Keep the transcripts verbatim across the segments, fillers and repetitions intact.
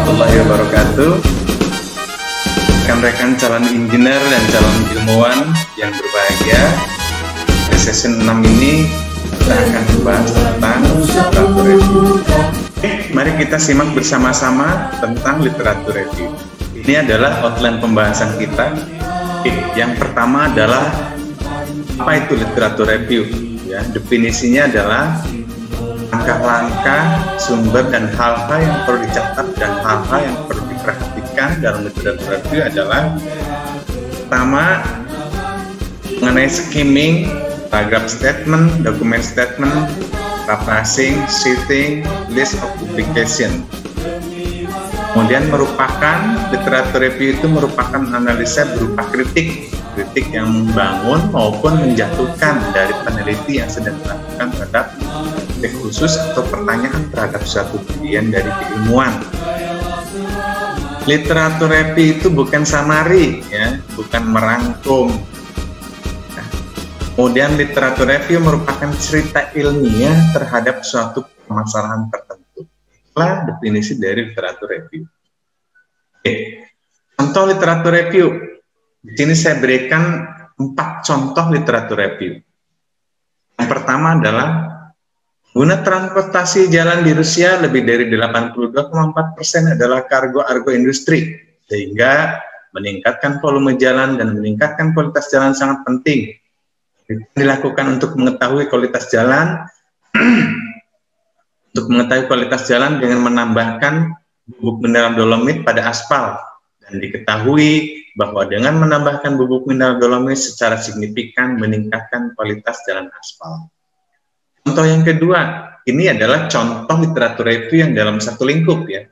warahmatullahi wabarakatuh. Rekan-rekan calon engineer dan calon ilmuwan yang berbahagia, di sesi enam ini kita akan membahas tentang literatur review. Oke, mari kita simak bersama-sama tentang literatur review. Ini adalah outline pembahasan kita. Oke, yang pertama adalah apa itu literatur review? Ya, definisinya adalah langkah-langkah, sumber dan hal-hal yang perlu dicatat dan hal-hal yang perlu diperhatikan dalam literatur review adalah pertama mengenai skimming, paragraph statement, document statement, paraphrasing, citing, list of publication. Kemudian merupakan literatur review itu merupakan analisa berupa kritik, kritik yang membangun maupun menjatuhkan dari peneliti yang sedang melakukan terhadap topik khusus atau pertanyaan terhadap suatu bagian dari keilmuan. Literatur review itu bukan summary, ya, bukan merangkum. Nah, kemudian literatur review merupakan cerita ilmiah terhadap suatu permasalahan tertentu. Itulah definisi dari literatur review. Oke, contoh literatur review. Di sini saya berikan empat contoh literatur review. Yang pertama adalah guna transportasi jalan di Rusia lebih dari delapan puluh dua koma empat persen adalah kargo argo industri, sehingga meningkatkan volume jalan dan meningkatkan kualitas jalan sangat penting. Dilakukan untuk mengetahui kualitas jalan, untuk mengetahui kualitas jalan dengan menambahkan bubuk mineral dolomit pada aspal, dan diketahui bahwa dengan menambahkan bubuk mineral dolomit secara signifikan meningkatkan kualitas jalan aspal. Contoh yang kedua, ini adalah contoh literatur review yang dalam satu lingkup, ya.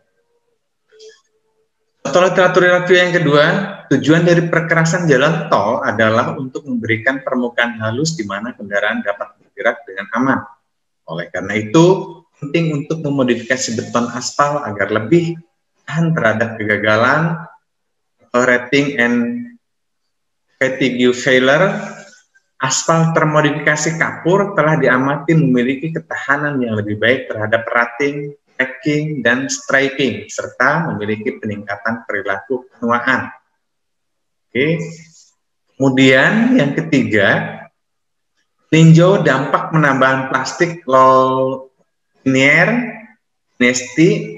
Contoh literatur review yang kedua, tujuan dari perkerasan jalan tol adalah untuk memberikan permukaan halus di mana kendaraan dapat bergerak dengan aman. Oleh karena itu, penting untuk memodifikasi beton aspal agar lebih tahan terhadap kegagalan atau rating and fatigue failure. Aspal termodifikasi kapur telah diamati memiliki ketahanan yang lebih baik terhadap rating, cracking, dan stripping, serta memiliki peningkatan perilaku penuaan. Oke. Kemudian yang ketiga, meninjau dampak penambahan plastik low linear nasty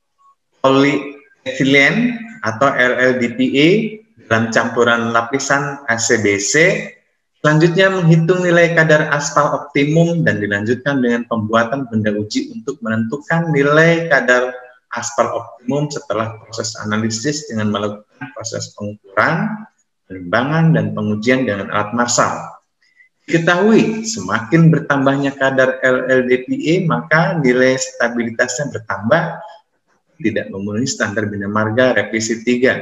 polyethylene atau L L D P E dalam campuran lapisan A C B C. Selanjutnya menghitung nilai kadar aspal optimum dan dilanjutkan dengan pembuatan benda uji untuk menentukan nilai kadar aspal optimum setelah proses analisis dengan melakukan proses pengukuran, penimbangan, dan pengujian dengan alat Marshall. Diketahui semakin bertambahnya kadar L L D P E maka nilai stabilitasnya bertambah, tidak memenuhi standar Bina Marga revisi tiga.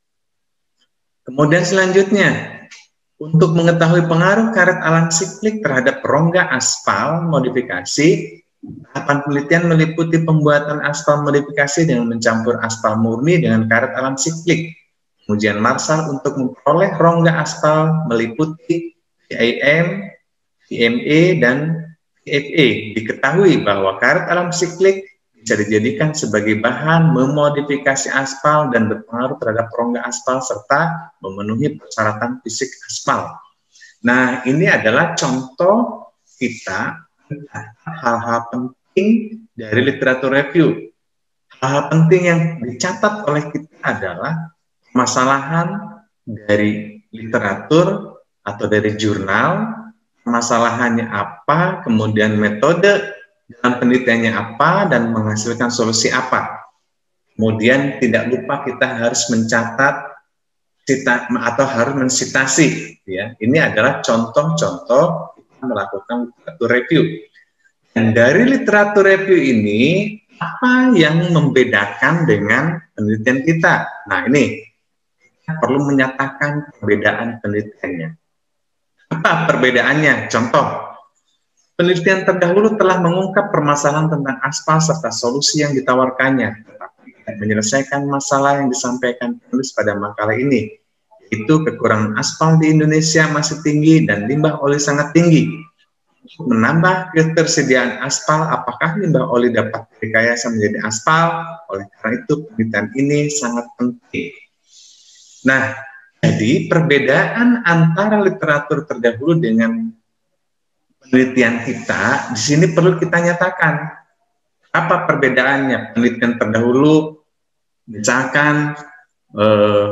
Kemudian selanjutnya, untuk mengetahui pengaruh karet alam siklik terhadap rongga aspal modifikasi, tahapan penelitian meliputi pembuatan aspal modifikasi dengan mencampur aspal murni dengan karet alam siklik. Pengujian Marshall untuk memperoleh rongga aspal meliputi V I M, V M E, dan V F E. Diketahui bahwa karet alam siklik bisa dijadikan sebagai bahan memodifikasi aspal dan berpengaruh terhadap rongga aspal serta memenuhi persyaratan fisik aspal. Nah, ini adalah contoh kita hal-hal penting dari literatur review. Hal-hal penting yang dicatat oleh kita adalah permasalahan dari literatur atau dari jurnal, permasalahannya apa, kemudian metode dalam penelitiannya apa, dan menghasilkan solusi apa. Kemudian tidak lupa kita harus mencatat cita, atau harus mensitasi, ya. Ini adalah contoh-contoh kita melakukan literatur review. Dan dari literatur review ini, apa yang membedakan dengan penelitian kita? Nah, ini kita perlu menyatakan perbedaan penelitiannya. Apa perbedaannya? Contoh, penelitian terdahulu telah mengungkap permasalahan tentang aspal serta solusi yang ditawarkannya, tetapi tidak menyelesaikan masalah yang disampaikan penulis pada makalah ini, yaitu kekurangan aspal di Indonesia masih tinggi dan limbah oli sangat tinggi. menambah ketersediaan aspal, apakah limbah oli dapat direkayasa menjadi aspal? Oleh karena itu penelitian ini sangat penting. Nah, jadi perbedaan antara literatur terdahulu dengan penelitian kita, di sini perlu kita nyatakan. Apa perbedaannya? Penelitian terdahulu, misalkan eh,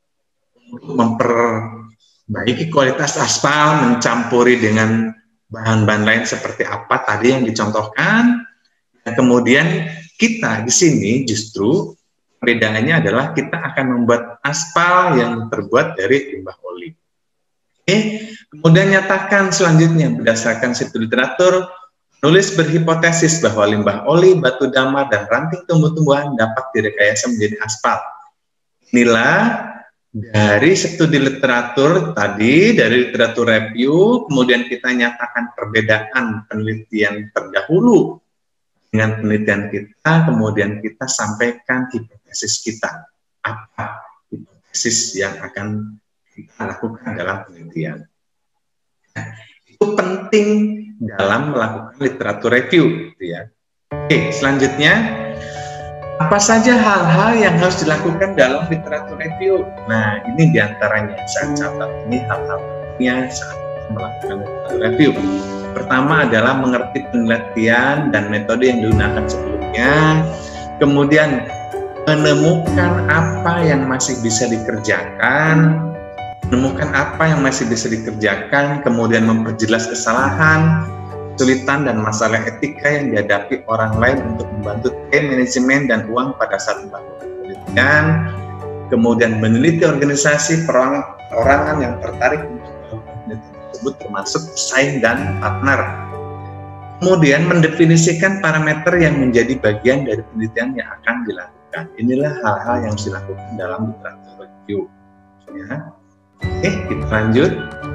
memperbaiki kualitas aspal, mencampuri dengan bahan-bahan lain seperti apa tadi yang dicontohkan. Dan kemudian kita di sini justru perbedaannya adalah kita akan membuat aspal yang terbuat dari limbah oli. Oke, kemudian nyatakan selanjutnya berdasarkan situ literatur, penulis berhipotesis bahwa limbah oli, batu damar, dan ranting tumbuh-tumbuhan dapat direkayasa menjadi aspal. Inilah dari studi literatur tadi, dari literatur review, kemudian kita nyatakan perbedaan penelitian terdahulu dengan penelitian kita, kemudian kita sampaikan hipotesis kita. Apa hipotesis yang akan kita lakukan dalam penelitian. Nah, itu penting dalam melakukan literatur review. Gitu ya. Oke, selanjutnya, apa saja hal-hal yang harus dilakukan dalam literatur review? Nah, ini diantaranya saya catat ini hal-hal pentingnya saat melakukan literatur review. Pertama adalah mengerti penelitian dan metode yang digunakan sebelumnya. Kemudian menemukan apa yang masih bisa dikerjakan, menemukan apa yang masih bisa dikerjakan, kemudian memperjelas kesalahan, kesulitan dan masalah etika yang dihadapi orang lain untuk membantu tim manajemen dan uang pada saat melakukan penelitian, kemudian meneliti organisasi perorangan yang tertarik untuk melakukan penelitian tersebut termasuk pesaing dan partner, kemudian mendefinisikan parameter yang menjadi bagian dari penelitian yang akan dilakukan. Inilah hal-hal yang harus dilakukan dalam literatur review. Ya. Oke, kita lanjut.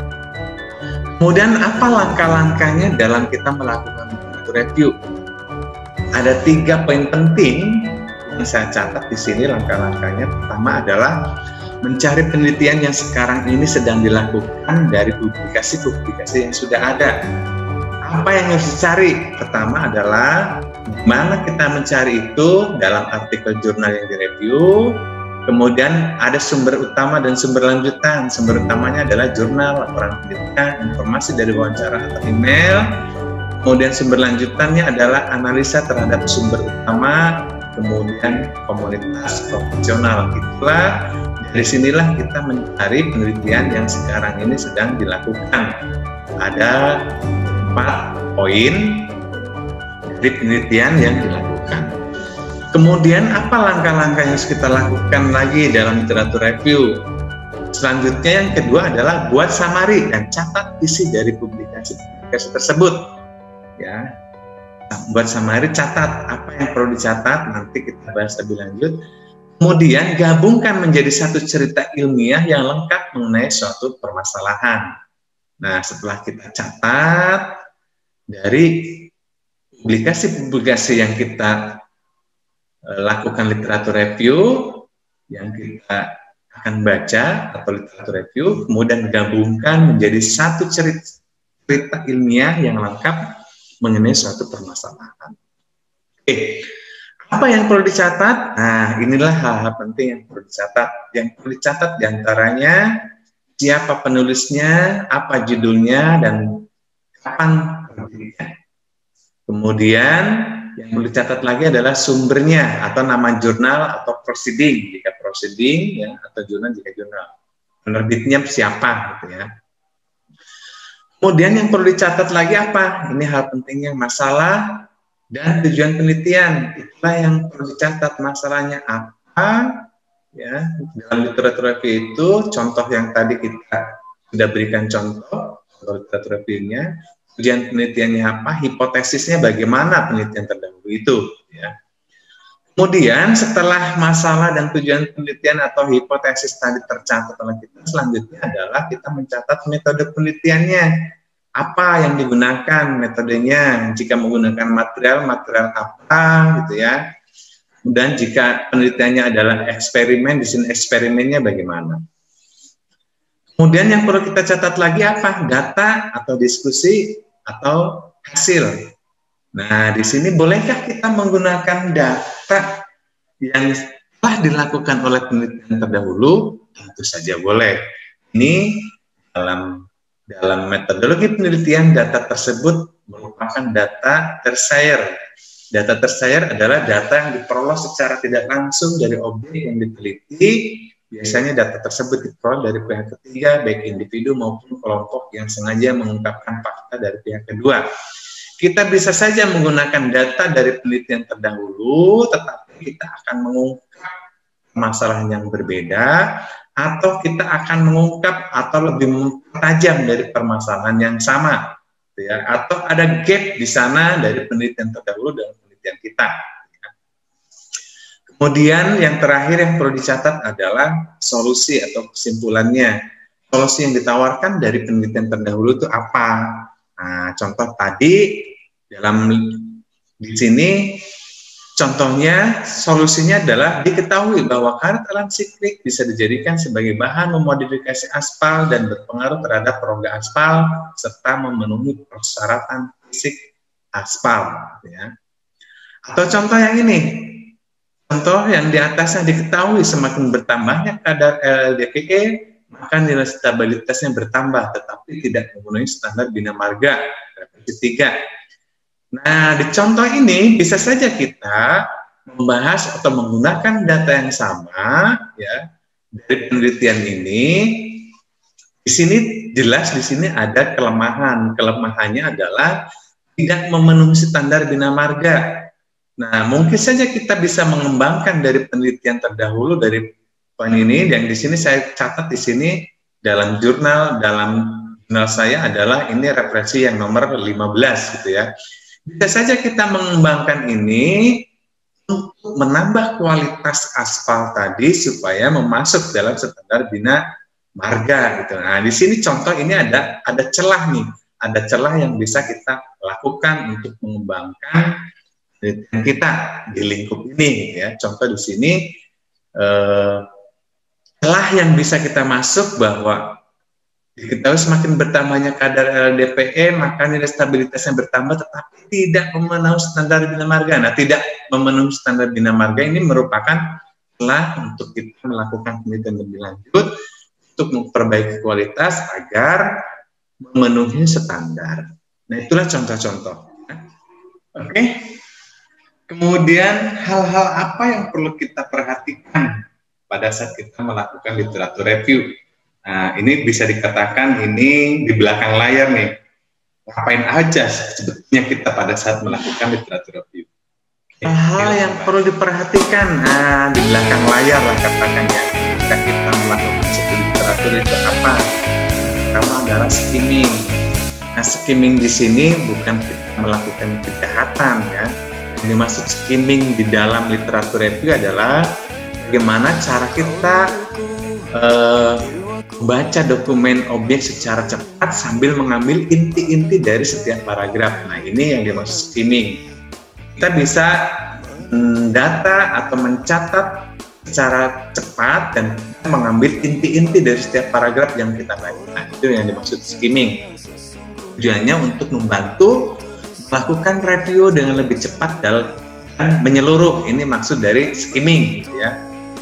Kemudian apa langkah-langkahnya dalam kita melakukan literatur review? Ada tiga poin penting yang saya catat di sini langkah-langkahnya. Pertama adalah mencari penelitian yang sekarang ini sedang dilakukan dari publikasi-publikasi yang sudah ada. Apa yang harus dicari? Pertama adalah mana kita mencari itu dalam artikel jurnal yang direview. Kemudian ada sumber utama dan sumber lanjutan. Sumber utamanya adalah jurnal, laporan penelitian, informasi dari wawancara atau email. Kemudian sumber lanjutannya adalah analisa terhadap sumber utama, kemudian komunitas profesional. Itulah, dari sinilah kita mencari penelitian yang sekarang ini sedang dilakukan. Ada empat poin dari penelitian yang dilakukan. Kemudian apa langkah-langkah yang harus kita lakukan lagi dalam literatur review? Selanjutnya yang kedua adalah buat summary dan catat isi dari publikasi-publikasi tersebut. Ya, buat summary, catat apa yang perlu dicatat, nanti kita bahas lebih lanjut. Kemudian gabungkan menjadi satu cerita ilmiah yang lengkap mengenai suatu permasalahan. Nah, setelah kita catat dari publikasi-publikasi yang kita lakukan literatur review yang kita akan baca atau literatur review, kemudian gabungkan menjadi satu cerita, cerita ilmiah yang lengkap mengenai suatu permasalahan. Oke, apa yang perlu dicatat? Nah, inilah hal-hal penting yang perlu dicatat. Yang perlu dicatat diantaranya siapa penulisnya, apa judulnya, dan kapan penerbitnya. Kemudian yang perlu dicatat lagi adalah sumbernya atau nama jurnal atau proceeding jika proceeding ya, atau jurnal jika jurnal. Penerbitnya siapa gitu ya. Kemudian yang perlu dicatat lagi apa? Ini hal pentingnya masalah dan tujuan penelitian. Itulah yang perlu dicatat, masalahnya apa ya. Dalam literatur review itu contoh yang tadi kita sudah berikan contoh contoh literatur review-nya. Tujuan penelitiannya apa, hipotesisnya bagaimana penelitian terdahulu itu. Ya. Kemudian setelah masalah dan tujuan penelitian atau hipotesis tadi tercatat oleh kita, selanjutnya adalah kita mencatat metode penelitiannya. Apa yang digunakan metodenya, jika menggunakan material, material apa gitu ya. Dan jika penelitiannya adalah eksperimen, di sini eksperimennya bagaimana. Kemudian yang perlu kita catat lagi apa? Data atau diskusi atau hasil. Nah, di sini bolehkah kita menggunakan data yang telah dilakukan oleh penelitian terdahulu? Tentu saja boleh. Ini dalam dalam metodologi penelitian, data tersebut merupakan data tersier. Data tersier adalah data yang diperoleh secara tidak langsung dari objek yang diteliti. Biasanya data tersebut diperoleh dari pihak ketiga, baik individu maupun kelompok yang sengaja mengungkapkan fakta dari pihak kedua. Kita bisa saja menggunakan data dari penelitian terdahulu, tetapi kita akan mengungkap masalah yang berbeda, atau kita akan mengungkap atau lebih mempertajam dari permasalahan yang sama, ya, atau ada gap di sana dari penelitian terdahulu dan penelitian kita. Ya. Kemudian yang terakhir yang perlu dicatat adalah solusi atau kesimpulannya. Solusi yang ditawarkan dari penelitian terdahulu itu apa? Nah, contoh tadi dalam di sini contohnya solusinya adalah diketahui bahwa karet alam siklik bisa dijadikan sebagai bahan memodifikasi aspal dan berpengaruh terhadap rongga aspal serta memenuhi persyaratan fisik aspal, ya. Atau contoh yang ini, contoh yang di atasnya diketahui semakin bertambahnya kadar L L D P E maka nilai stabilitasnya bertambah, tetapi tidak memenuhi standar bina marga referensi tiga. Nah, di contoh ini bisa saja kita membahas atau menggunakan data yang sama, ya, dari penelitian ini. Di sini jelas di sini ada kelemahan. Kelemahannya adalah tidak memenuhi standar bina marga. Nah, mungkin saja kita bisa mengembangkan dari penelitian terdahulu dari poin ini, yang di sini saya catat di sini dalam jurnal dalam jurnal saya adalah ini referensi yang nomor lima belas gitu ya. Bisa saja kita mengembangkan ini untuk menambah kualitas aspal tadi supaya memasuk dalam standar bina marga gitu. Nah, di sini contoh ini ada ada celah nih, ada celah yang bisa kita lakukan untuk mengembangkan penelitian kita di lingkup ini ya. Contoh di sini eh, celah yang bisa kita masuk bahwa diketahui semakin bertambahnya kadar L L D P E maka nilai stabilitasnya bertambah tetapi tidak memenuhi standar bina marga. Nah, tidak memenuhi standar bina marga ini merupakan celah untuk kita melakukan penelitian lebih lanjut untuk memperbaiki kualitas agar memenuhi standar. Nah, itulah contoh-contoh. Oke. Kemudian hal-hal apa yang perlu kita perhatikan pada saat kita melakukan literatur review? Nah, ini bisa dikatakan ini di belakang layar nih. Ngapain aja sebetulnya kita pada saat melakukan literatur review? Hal yang perlu diperhatikan nah, di belakang layar lah katakan ya. Ketika kita melakukan studi literatur itu apa? Pertama adalah skimming. Nah, skimming di sini bukan kita melakukan kejahatan ya. Yang dimaksud skimming di dalam literatur review adalah bagaimana cara kita uh, baca dokumen objek secara cepat sambil mengambil inti-inti dari setiap paragraf. Nah, ini yang dimaksud skimming. Kita bisa mendata atau mencatat secara cepat dan mengambil inti-inti dari setiap paragraf yang kita baca. Nah, itu yang dimaksud skimming. Tujuannya untuk membantu melakukan review dengan lebih cepat dan menyeluruh. Ini maksud dari skimming, ya.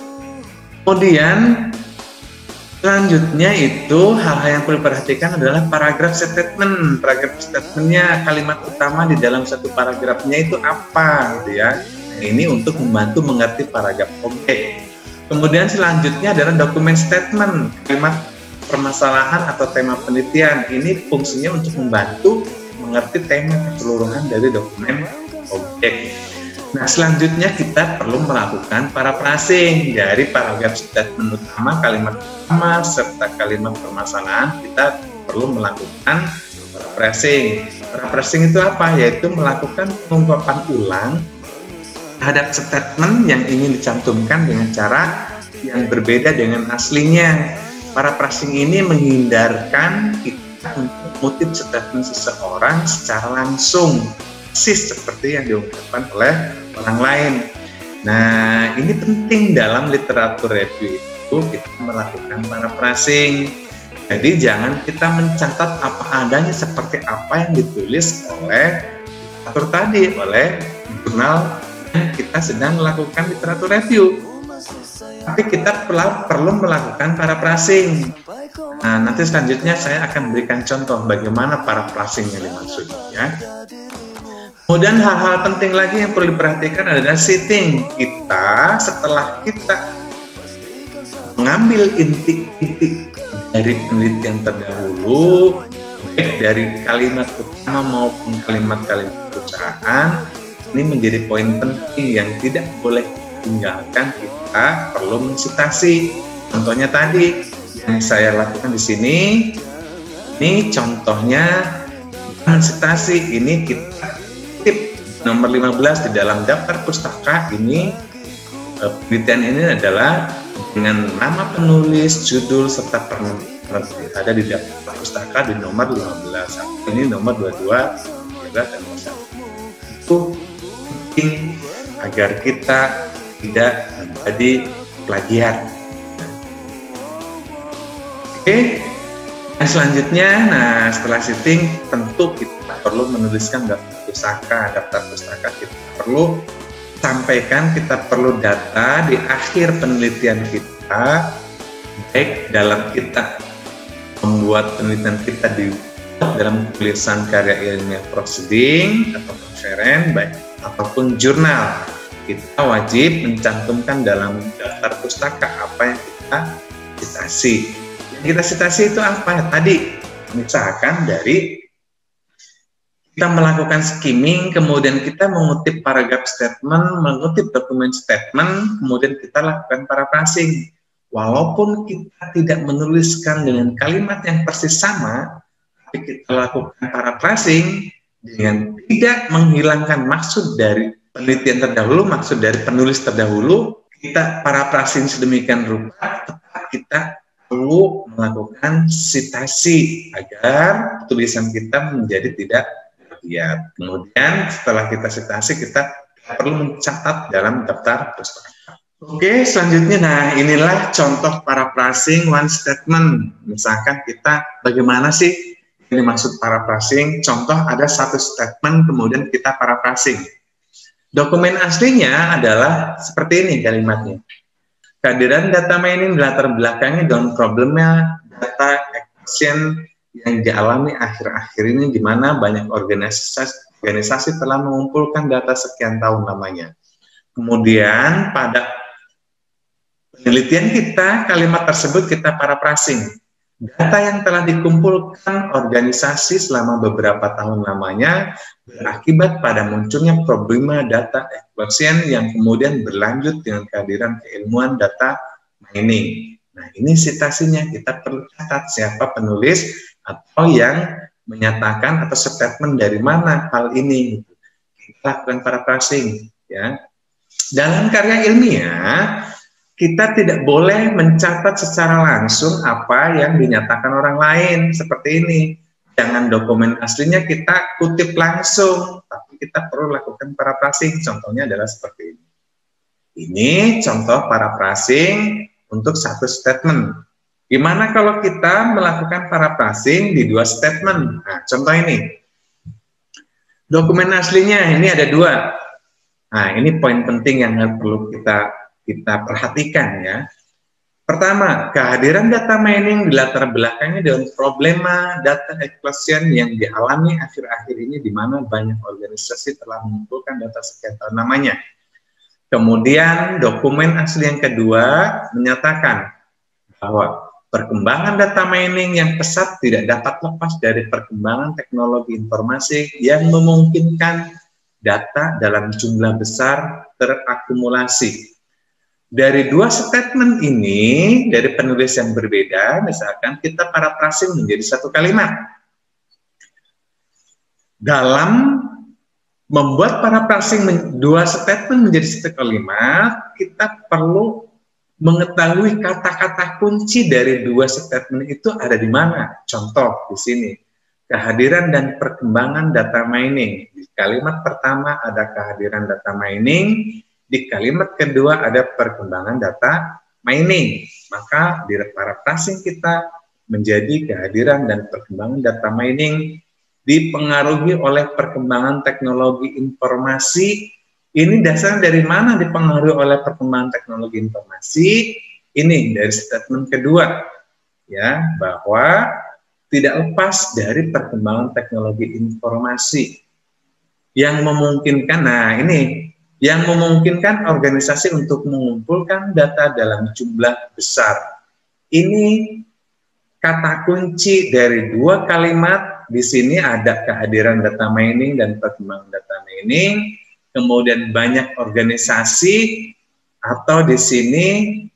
Kemudian selanjutnya itu hal-hal yang perlu diperhatikan adalah paragraf statement. Paragraf statementnya kalimat utama di dalam satu paragrafnya itu apa, gitu ya. Ini untuk membantu mengerti paragraf objek. Kemudian selanjutnya adalah dokumen statement, kalimat permasalahan atau tema penelitian. Ini fungsinya untuk membantu mengerti tema keseluruhan dari dokumen objek. Nah, selanjutnya kita perlu melakukan paraphrasing dari paragraf statement utama, kalimat utama, serta kalimat permasalahan. Kita perlu melakukan paraphrasing. Paraphrasing itu apa? Yaitu melakukan pengungkapan ulang terhadap statement yang ingin dicantumkan dengan cara yang berbeda dengan aslinya. Paraphrasing ini menghindarkan kita untuk mengutip statement seseorang secara langsung, persis seperti yang diungkapkan oleh orang lain. Nah, ini penting dalam literatur review itu kita melakukan paraphrasing. Jadi jangan kita mencatat apa adanya seperti apa yang ditulis oleh literatur tadi, oleh jurnal yang kita sedang melakukan literatur review. Tapi kita perlu melakukan paraphrasing. Nah, nanti selanjutnya saya akan berikan contoh bagaimana paraphrasing yang dimaksud, ya. Kemudian hal-hal penting lagi yang perlu diperhatikan adalah setting. Kita setelah kita mengambil inti-inti dari penelitian terdahulu, baik dari kalimat utama maupun kalimat-kalimat perusahaan, ini menjadi poin penting yang tidak boleh ditinggalkan. Kita perlu mensitasi. Contohnya tadi yang saya lakukan di sini, ini contohnya mensitasi. Ini kita tip nomor lima belas di dalam daftar pustaka. Ini penelitian ini adalah dengan nama penulis, judul, serta penerbit ada di daftar pustaka di nomor lima belas. Ini nomor dua puluh dua, dan nomor satu. Itu penting agar kita tidak menjadi plagiat. Oke, yang selanjutnya, nah setelah setting tentu kita perlu menuliskan daftar pustaka. Daftar pustaka kita perlu sampaikan, kita perlu data di akhir penelitian kita, baik dalam kita membuat penelitian kita di dalam tulisan karya ilmiah proceeding atau konferen, baik ataupun jurnal. Kita wajib mencantumkan dalam daftar pustaka apa yang kita citasi. Yang kita citasi itu apa? Tadi misalkan dari kita melakukan skimming, kemudian kita mengutip paragraf statement, mengutip dokumen statement, kemudian kita lakukan paraphrasing. Walaupun kita tidak menuliskan dengan kalimat yang persis sama, tapi kita lakukan paraphrasing dengan tidak menghilangkan maksud dari penelitian terdahulu, maksud dari penulis terdahulu, kita paraphrasing sedemikian rupa, tetap kita perlu melakukan citasi agar tulisan kita menjadi tidak ya. Kemudian setelah kita citasi, kita perlu mencatat dalam daftar pustaka. Oke, selanjutnya, nah inilah contoh paraphrasing one statement. Misalkan kita bagaimana sih ini maksud paraphrasing? Contoh ada satu statement, kemudian kita paraphrasing. Dokumen aslinya adalah seperti ini kalimatnya. Kehadiran data mining latar belakangnya dan problemnya data acquisition yang dialami akhir-akhir ini, di mana banyak organisasi, organisasi telah mengumpulkan data sekian tahun lamanya. Kemudian pada penelitian kita, kalimat tersebut kita paraphrasing. Data yang telah dikumpulkan organisasi selama beberapa tahun lamanya berakibat pada munculnya problema data explosion yang kemudian berlanjut dengan kehadiran keilmuan data mining. Nah, ini citasinya, kita perlu catat siapa penulis atau yang menyatakan atau statement dari mana hal ini. Kita lakukan paraphrasing, ya. Dalam karya ilmiah, kita tidak boleh mencatat secara langsung apa yang dinyatakan orang lain, seperti ini. Jangan dokumen aslinya kita kutip langsung, tapi kita perlu lakukan paraphrasing. Contohnya adalah seperti ini. Ini contoh paraphrasing untuk satu statement. Gimana kalau kita melakukan paraphrasing di dua statement? Nah, contoh ini. Dokumen aslinya ini ada dua. Nah, ini poin penting yang perlu kita kita perhatikan, ya. Pertama, kehadiran data mining di latar belakangnya dengan problema data explosion yang dialami akhir-akhir ini, di mana banyak organisasi telah mengumpulkan data sekian tahun namanya. Kemudian dokumen asli yang kedua menyatakan bahwa perkembangan data mining yang pesat tidak dapat lepas dari perkembangan teknologi informasi yang memungkinkan data dalam jumlah besar terakumulasi. Dari dua statement ini, dari penulis yang berbeda, misalkan kita paraphrasing menjadi satu kalimat. Dalam membuat paraphrasing dua statement menjadi satu kalimat, kita perlu mengetahui kata-kata kunci dari dua statement itu ada di mana. Contoh di sini, kehadiran dan perkembangan data mining. Di kalimat pertama ada kehadiran data mining, di kalimat kedua ada perkembangan data mining. Maka di paraphrasing kita menjadi kehadiran dan perkembangan data mining dipengaruhi oleh perkembangan teknologi informasi. Ini dasarnya dari mana dipengaruhi oleh perkembangan teknologi informasi? Ini dari statement kedua, ya, bahwa tidak lepas dari perkembangan teknologi informasi yang memungkinkan, nah ini, yang memungkinkan organisasi untuk mengumpulkan data dalam jumlah besar. Ini kata kunci dari dua kalimat. Di sini ada kehadiran data mining dan perkembangan data mining, kemudian banyak organisasi, atau di sini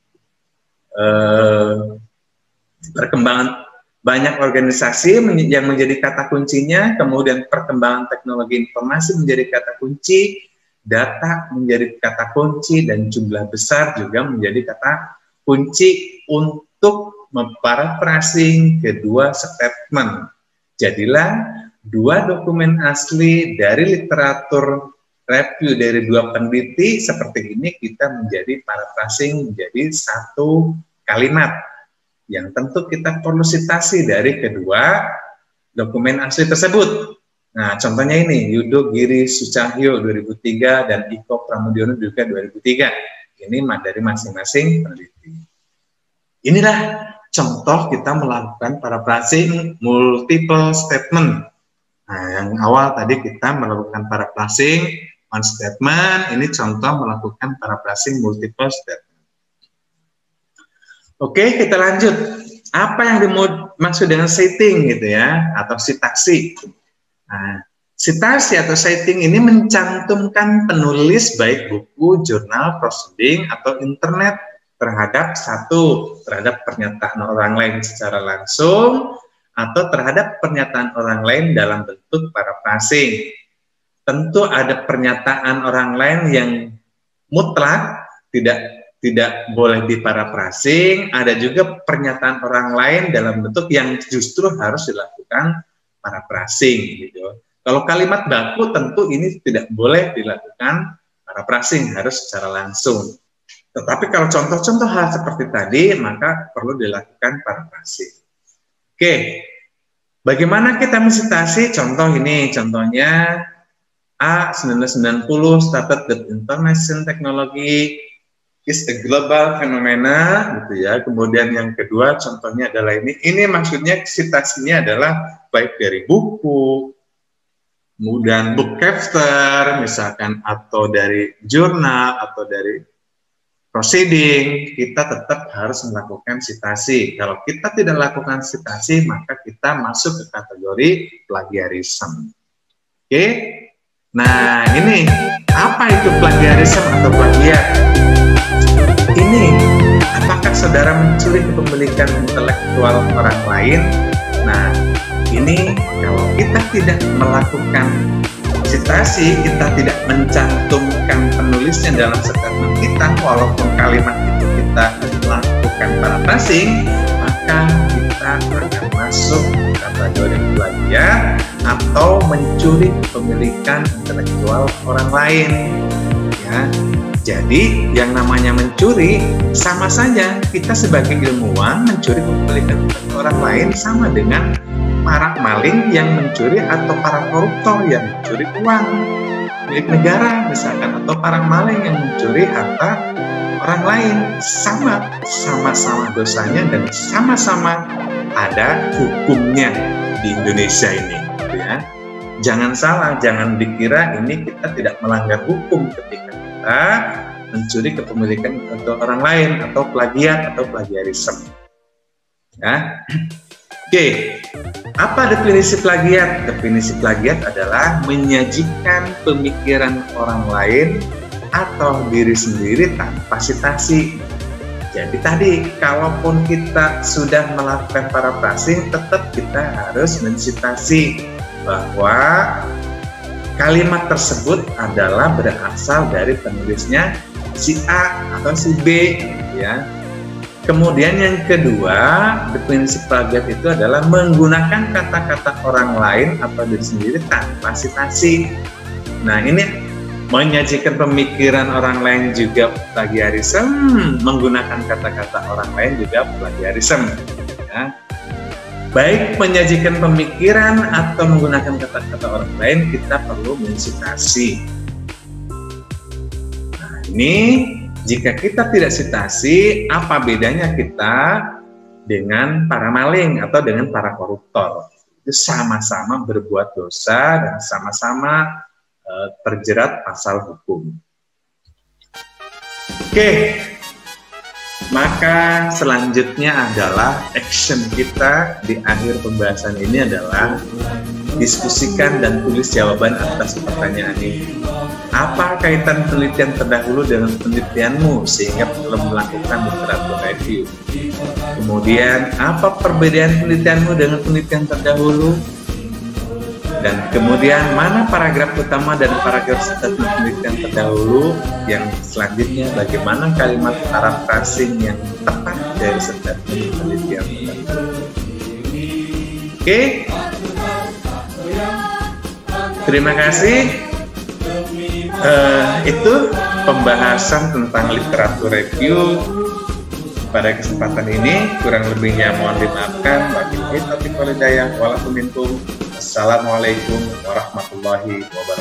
eh, perkembangan banyak organisasi yang menjadi kata kuncinya, kemudian perkembangan teknologi informasi menjadi kata kunci, data menjadi kata kunci, dan jumlah besar juga menjadi kata kunci untuk memparafrasing kedua statement. Jadilah dua dokumen asli dari literatur review dari dua peneliti seperti ini kita menjadi paraphrasing menjadi satu kalimat yang tentu kita perlu sitasi dari kedua dokumen asli tersebut. Nah, contohnya ini Yudo Giri Sucahyo dua ribu tiga dan Iko Pramudiono juga dua ribu tiga. Ini dari masing-masing peneliti. Inilah contoh kita melakukan paraphrasing multiple statement. Nah, yang awal tadi kita melakukan paraphrasing one statement, ini contoh melakukan paraphrasing multiple statement. Oke, kita lanjut. Apa yang dimaksud dengan citing gitu ya, atau sitasi? Nah, sitasi atau citing ini mencantumkan penulis baik buku, jurnal, proceeding, atau internet terhadap satu, terhadap pernyataan orang lain secara langsung, atau terhadap pernyataan orang lain dalam bentuk paraphrasing. Tentu ada pernyataan orang lain yang mutlak, tidak tidak boleh diparaphrasing, ada juga pernyataan orang lain dalam bentuk yang justru harus dilakukan paraphrasing gitu. Kalau kalimat baku tentu ini tidak boleh dilakukan paraphrasing, harus secara langsung. Tetapi kalau contoh-contoh hal seperti tadi, maka perlu dilakukan paraphrasing. Oke, bagaimana kita mensitasi? Contoh ini, contohnya A seribu sembilan ratus sembilan puluh stated that information technology is a global phenomena, gitu ya. Kemudian yang kedua, contohnya adalah ini. Ini maksudnya sitasinya adalah baik dari buku, kemudian book chapter, misalkan, atau dari jurnal, atau dari proceeding, kita tetap harus melakukan sitasi. Kalau kita tidak lakukan sitasi, maka kita masuk ke kategori plagiarisme. Oke, nah ini apa itu plagiarisme atau plagiat? Ini apakah saudara mencuri kepemilikan intelektual orang lain? Nah, ini kalau kita tidak melakukan sitasi, kita tidak mencantumkan penulisnya dalam statement kita, walaupun kalimat itu kita lakukan paraphrasing, maka kita akan masuk kategori plagiat atau mencuri kepemilikan intelektual orang lain. Ya, jadi yang namanya mencuri sama saja, kita sebagai ilmuwan mencuri kepemilikan orang lain sama dengan para maling yang mencuri atau para koruptor yang mencuri uang milik negara misalkan, atau para maling yang mencuri harta orang lain. Sama, sama-sama dosanya dan sama-sama ada hukumnya di Indonesia ini, ya. Jangan salah, jangan dikira ini kita tidak melanggar hukum ketika kita mencuri kepemilikan atau orang lain atau plagiat atau plagiarisme. Ya. Oke, apa definisi plagiat? Definisi plagiat adalah menyajikan pemikiran orang lain atau diri sendiri tanpa sitasi. Jadi tadi, kalaupun kita sudah melakukan paraphrasing, tetap kita harus mensitasi bahwa kalimat tersebut adalah berasal dari penulisnya si A atau si B, ya. Kemudian yang kedua, definisi plagiat itu adalah menggunakan kata-kata orang lain atau diri sendiri tanpa sitasi. Nah, ini menyajikan pemikiran orang lain juga plagiarisme, menggunakan kata-kata orang lain juga plagiarisme. Ya. baik menyajikan pemikiran atau menggunakan kata-kata orang lain, kita perlu mensitasi. Nah, ini jika kita tidak sitasi, apa bedanya kita dengan para maling atau dengan para koruptor? Itu sama-sama berbuat dosa dan sama-sama uh, terjerat pasal hukum. Oke, maka selanjutnya adalah action kita di akhir pembahasan ini adalah diskusikan dan tulis jawaban atas pertanyaan ini. Apa kaitan penelitian terdahulu dengan penelitianmu sehingga perlu melakukan literatur review? Kemudian, apa perbedaan penelitianmu dengan penelitian terdahulu? Dan kemudian, mana paragraf utama dan paragraf statement penelitian terdahulu? Yang selanjutnya, bagaimana kalimat paraphrasing yang tepat dari statement penelitian terdahulu? Oke, terima kasih. Uh, itu pembahasan tentang literatur review pada kesempatan ini. Kurang lebihnya mohon dimaafkan. Wabillahi taufiq wal hidayah. Assalamualaikum warahmatullahi wabarakatuh.